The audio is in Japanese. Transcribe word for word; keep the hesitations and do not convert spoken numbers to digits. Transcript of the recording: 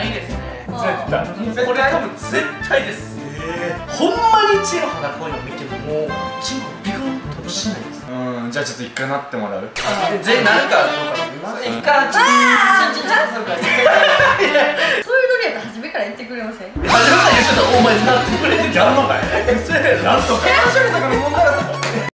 ないですね。 絶対これ多分絶対です。ほんまにチーの肌こういうの見てももうチンコビクンとしないです。 うん、じゃあちょっと一回なってもらう。 全員なるかどうか一回チンチンチンチンするから。 そういうノリやったら初めから言ってくれません？ 初めから言う人お前なってくれてやるのかい。 なんとか処理とかも問題